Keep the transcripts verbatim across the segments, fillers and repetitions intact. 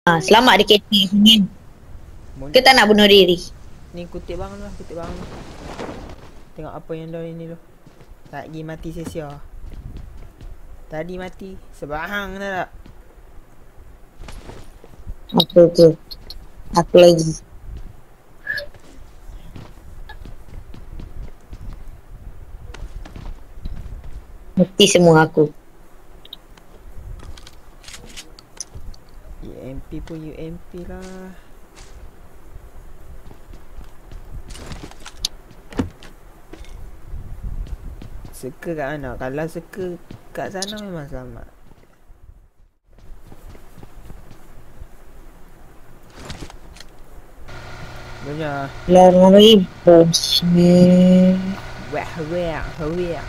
Ha, selamat dia K T sini. Ke tak nak bunuh diri? Ni kutip bang lah, kutip bang lah. Tengok apa yang dah ini tu. Tak pergi mati sia-sia. Tadi mati. Sebahang dah tak? Apa tu? Aku lagi. Mati semua aku. U M P pun U M P lah. Suka kat mana? Kalau suka kat sana memang selamat. Banyak. Lama lagi bos ni. Wah, wah, wah.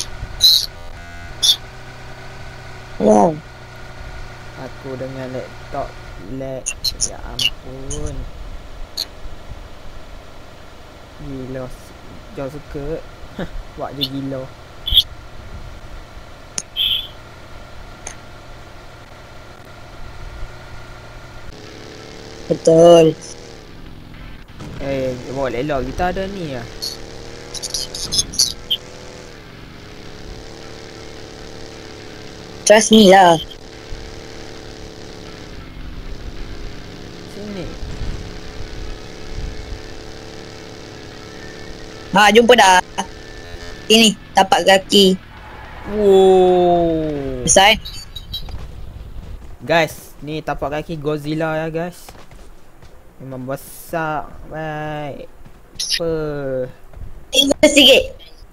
Wow. Aku dengan laptop lag. Ya ampun. Gila. Jauh suka. Buat je gila. Betul. Eh, bawa elok kita ada ni lah. Trust me lah. Sini. Ha, jumpa dah. Ini, tapak kaki. Wow. Besar kan? Guys, ni tapak kaki Godzilla ya guys. Memang besar. Baik. Apa? Tinggal sikit.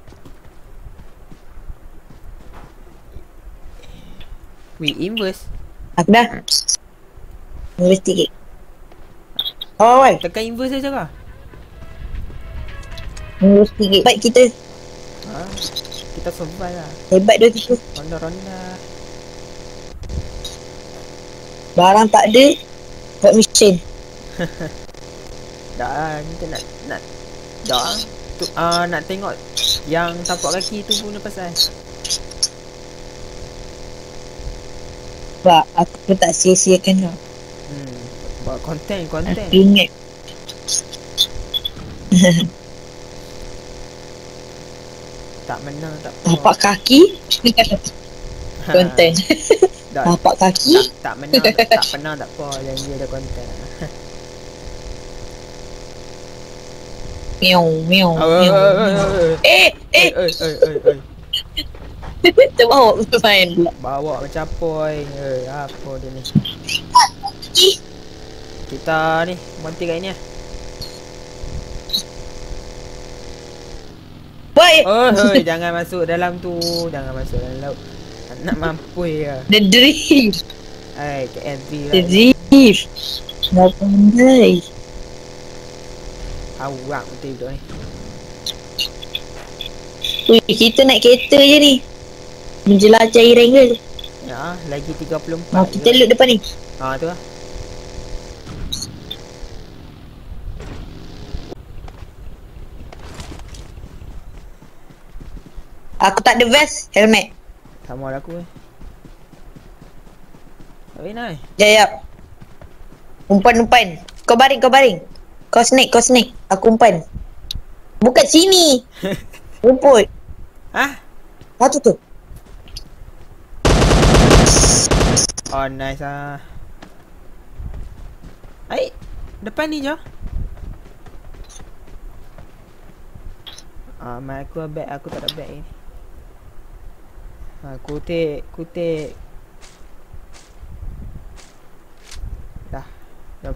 We inverse. Aku dah. Tinggal sikit. Awal. Tekan inverse saja kah? Tinggal sikit. Baik kita. Ha? Kita survive lah. Hebat dia kita. Ronda-ronda. Barang tak ada. Buat mission. Dah lah, kita nak nak dah lah. Tu ah uh, nak tengok yang tapak kaki tu punya pasal. Sebab aku tak sia-siakan tau. Hmm, buat konten konten. Aku ingat. Tak menang tak apa. Tapak kaki. Konten. Tak, Tapak kaki. tak, tak menang tak, tak pernah tak apa yang dia ada konten. Meow meow Oh, meow. oh, oh, oh, oh. Eh eh. Oi oi oi oi. Terbawa main pula. Bawa macam apa oi. Eh, apa dia ni? Ih. Kita ni monti kat ni ah. Baik. Oh, oi, jangan masuk dalam tu. Jangan masuk dalam laut. Nak mampus ya. The dream. Hai, K N P The lah. dream. Dah pandai. Awak betul tu ni. Ui, kita naik kereta je ni. Menjelajah Erangel. Ya, lagi tiga puluh empat. Ha, kita loot depan ni. Ha, tu lah. Aku tak ada vest, helmet. Sama lah aku eh. Oi, nai. Jayap. Umpan-umpan. Kau baring, kau baring. Kau snake, kau snake. Aku umpan. Bukan sini. Rumput. Hah? Satu tu. Oh, nice ah. Ai, depan ni je. Ah, mai aku bag, aku tak ada bag ni. Ha, kutik, kutik. Dah. Dah.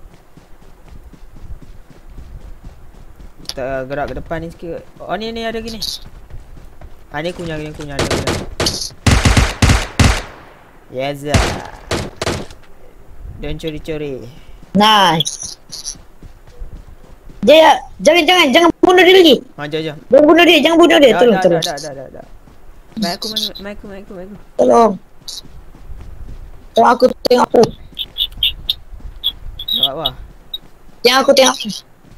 Kita gerak ke depan ni sikit. Oh, ni ni ada gini. Ha, ni kunyah, ni kunyah, ni kunyah. Yes. Don't curi-curi. Nice. Jaya, jangan jangan jangan bunuh dia lagi. Ha, jom jom. Jangan bunuh dia, jangan bunuh dia. Dah, Tolong, dah, tolong. dah, dah, dah, dah. Mai aku, mai mai aku, mai aku, mai aku. Tolong. Tolong aku, tengok aku. Nampak apa? Tengok aku, tengok aku.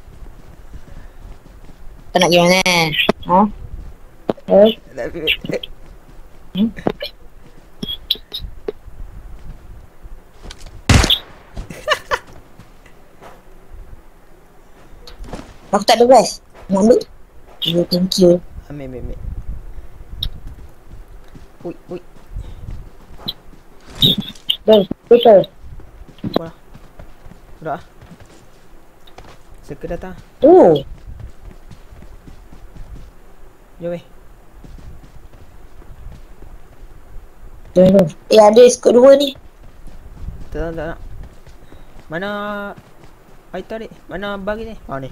Kau nak gimana? Ha? Eh? Hmm? Aku tak ada rest. Nak ambil? Yeah, thank you. Ambil, ambil, ambil. Ui, ui. Betul, betul. Apa lah. Udah lah. Seka datang. Oh. Jom weh. Jom. Eh, ada skor dua ni. Tak nak, tak nak. Mana Aita adik? Mana bagi ni? Oh ni.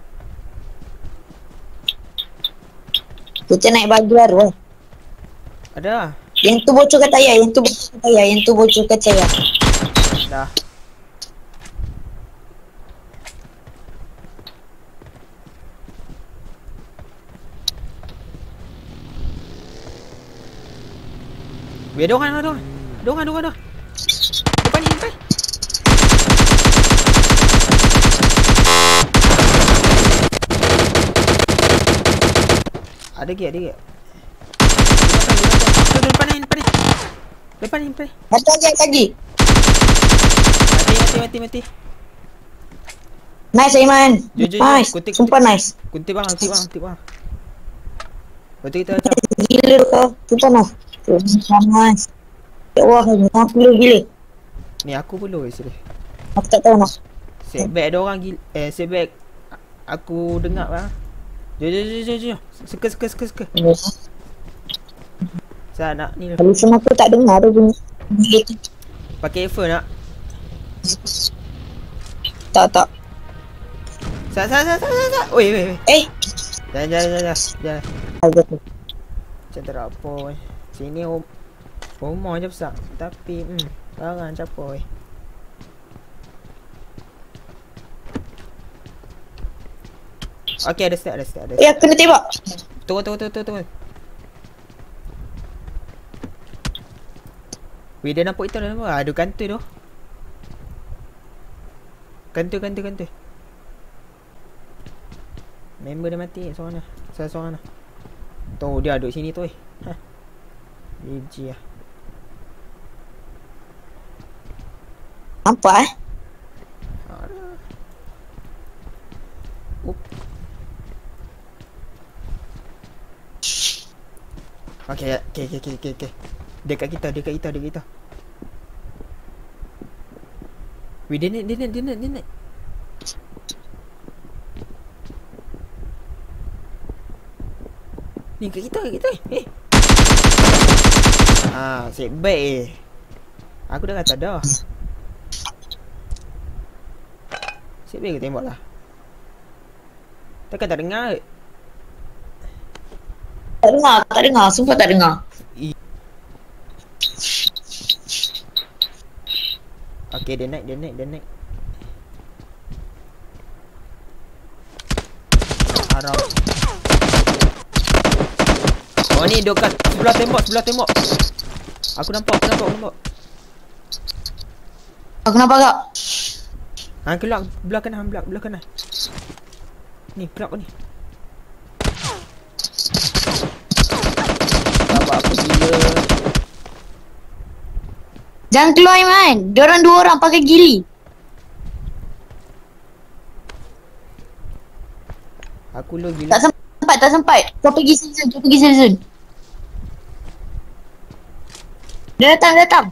Kita naik bagi baru lah. Ada lah. Yang tu bocorkan tayar, yang tu bocorkan tayar, yang tu bocorkan tayar. Dah. Weh, ada orang, ada orang. Ada orang, ada orang, ada orang. Depan ni, depan. Ada ke, ada ke? Depan ni, depan ni. Depan ni, depan ni. Ada lagi, ada lagi. Mati, mati, mati, mati. Nice, Aiman. Jom, jom, jom. Nice. Kutik, Sumpah kutik. nice. Kuntik bang, kuntik bang, kuntik bang. Lepas tu kita macam. Gila tu kau. Sumpah nice. Sumpah nice. Ya Allah, aku lu gila. Ni aku perlu eh, serius. Aku tak tahu nak. Setback ada orang gila. Eh, setback. Aku dengar bang. Jom, jom, jom, jom, jom. Seka, seka, seka, seka. Saya nak ni lah. Kalau semua aku tak dengar tu bunyi. Gila tu. Pakai earphone nak? Tak, tak. Sat, sat, sat, sat, sat, sat. Oi, oi, oi. Eh. Jangan, jangan, jangan, jangan. Jangan. Ada tu. Macam terapoy. Sini rum rumah je besar. Tapi, hmm. Barang capoy. Okey, ada step, ada step, ada step. Eh, aku kena tembak. Turun, turun, turun, turun, turun. Weh, dia nampak itu, dia nampak. Ada kantor tu. Kantor, kantor, kantor. Member dia mati seorang lah. Salah seorang lah. Tuh, dia duduk sini tu eh. Hah. Biji lah. Nampak eh? Aduh. Up. Okay, okay, okay, okay, okay. Dekat kita, dekat kita, dekat kita. Weh, dia naik, dia naik, dia naik, dia naik. Ni kat kita, kat kita eh. Ah, setback eh. Aku dah kata dah. Setback ke tembak lah. Takkan tak dengar ke? Tak dengar, tak dengar. Sumpah tak dengar. Okay, dia naik, dia naik, dia naik. Haram. Oh ni dekat sebelah tembok, sebelah tembok. Aku nampak, aku nampak, aku nampak. Aku nampak tak? Ha, keluar belah kanan, belah, belah kanan. Ni, keluar kau ni. Sabar aku gila. Jangan keluar Iman. Diorang dua orang pakai gili. Aku lo gila. Tak sempat, tak sempat. Kau pergi season, kau pergi season. Dia datang, dia datang.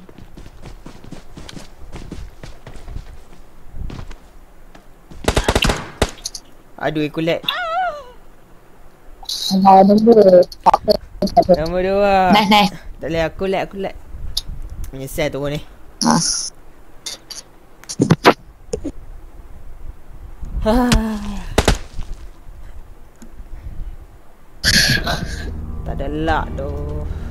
Aduh, aku lag. Ah, nombor. Tak apa. Tak apa. Nombor dua. Nice, nice. Tak boleh, aku lag, aku lag. Menyesal turun ni. Ha. Tak ada luck tu.